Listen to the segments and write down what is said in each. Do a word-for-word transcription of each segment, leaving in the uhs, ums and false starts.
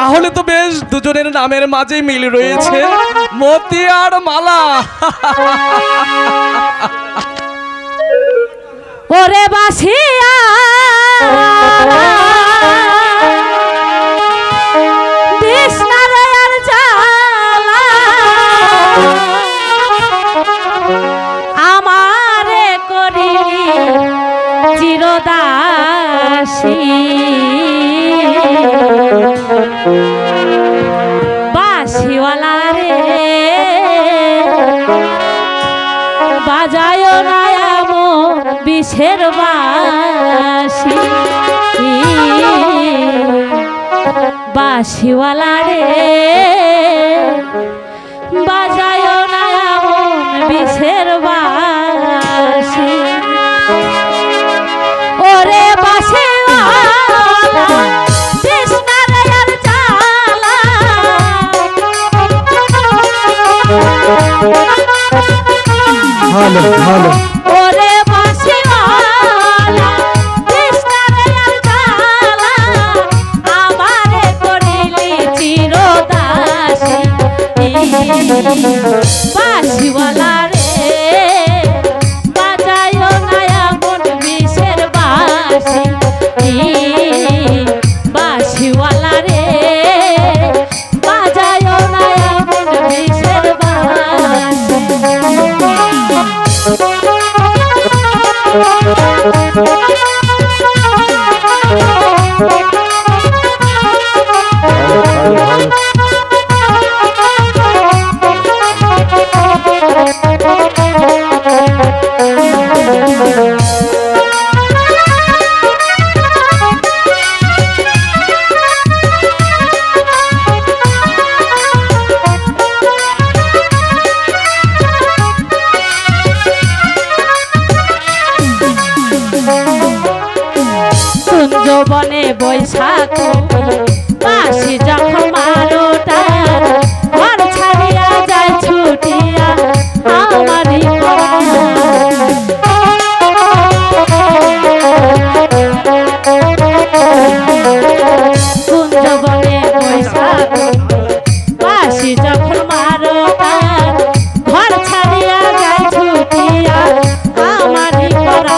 তাহলে তো বেশ দুজনের নামের মাঝে মিল রয়েছে, মতি আর মালা। ওরে বাসিয়া বিষ্ণার জালা আমারে করিলি চিরদাসী বাঁশিওয়ালা রে বাজায় না এমন বিষের বাঁশি বাঁশিওয়ালা রে বাজায় না এমন বিষের বাঁশি ওরে বাঁশিওয়ালা কৃষ্ণার জালা ভালো ভালো ওরে বাঁশিওয়ালা কৃষ্ণার জালা আমারে করিলি চিরদাসী বাঁশিওয়ালা রে বাজায় না এমন বিষের বাঁশি বাঁশিওয়ালা রে বাজায় না এমন বিষের বাঁশি যৌবনে বৈশাখ বাঁশি যখন মারোটা ঘর ছাড়িয়া যায় ছুটিয়া আমারই কোন যৌবনে বৈশাখ বাঁশি যখন মারোটা ঘর ছাড়িয়া যায় ছুটিয়া আমারই করা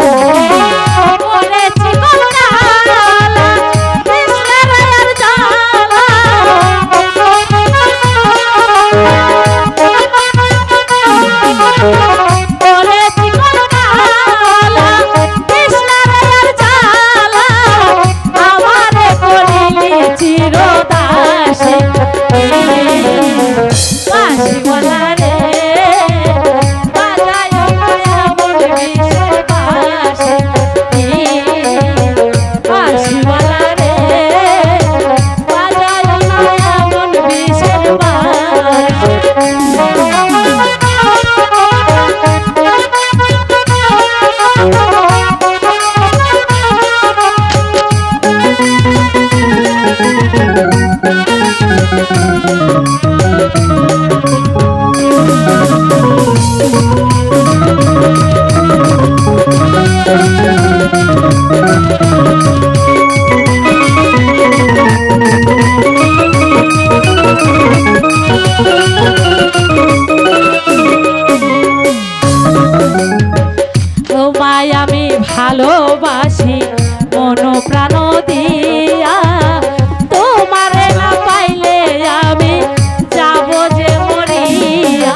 ভালোবাসি মন প্রাণ দিয়া তোমারে না পাইলে আমি যাব যে মরিয়া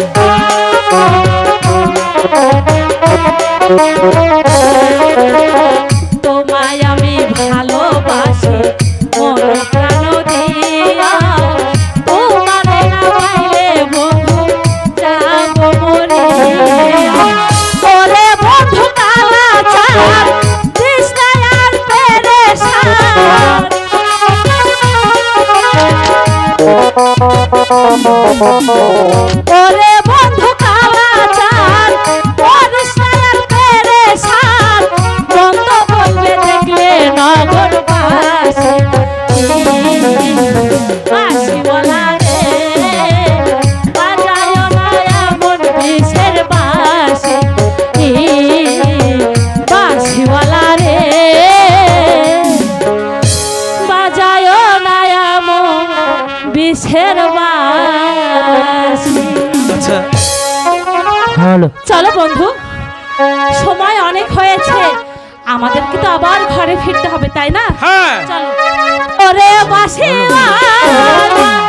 তোমায় আমি ভালোবাসি মন প্রাণ দিয়া তোমারে না পাইলে বন্ধু যাব মরিয়া ওরে বন্ধু কালাচার কৃষ্ণার পেরেশান ওরে বন্ধু কালাচার কৃষ্ণার পেরেশান অনেক হয়েছে, আমাদেরকে তো আবার ঘরে ফিরতে হবে, তাই না? হ্যাঁ চলো। ওরে বাঁশিওয়ালা